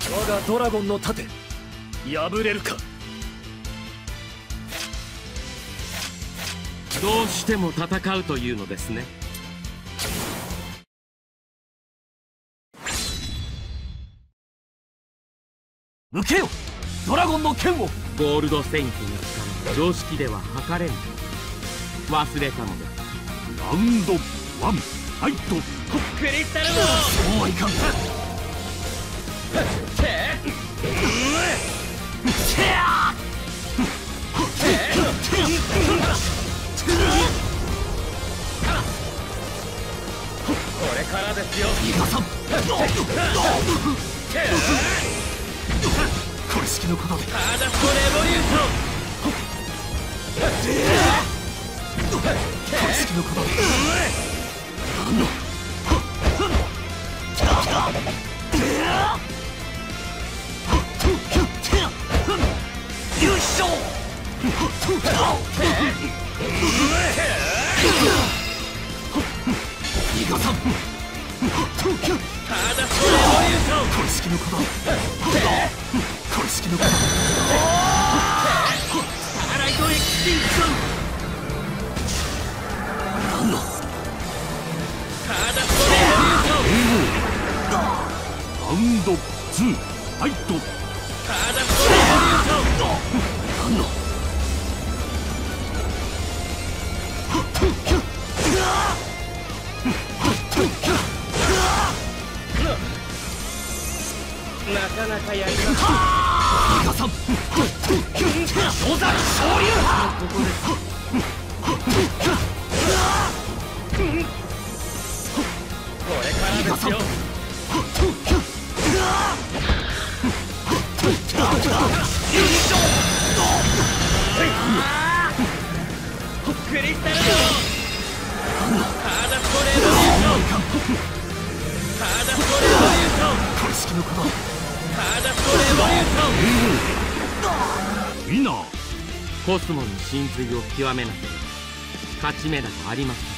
我がドラゴンの盾破れるか。 どうしても戦うというのですね。 受けよドラゴンの剣を。 ゴールドセイントの力は常識では測れない。忘れたのです。 ラウンド1ファイト。 クリスタルそうはいかん。 これからですよ。 イカさんこれ式のことでターダストレボリューション。 これ式のことでよいしょ。イカさんターダストレボリューション。 これ式のことこれ式のことスターライトエクスティンクション。 何のターダストレボリューション。 ラウンド2ファイト。 ターダストレボリューション。 何のなかなかやります。 イカさん小崎昇竜派ここです。これからですよ。クリスタルドターダストレボリューション。ターダストレボリューション。 これ式のことターダストレボリューション。 ウィナー。 コスモの真髄を極めなければ勝ち目などありません。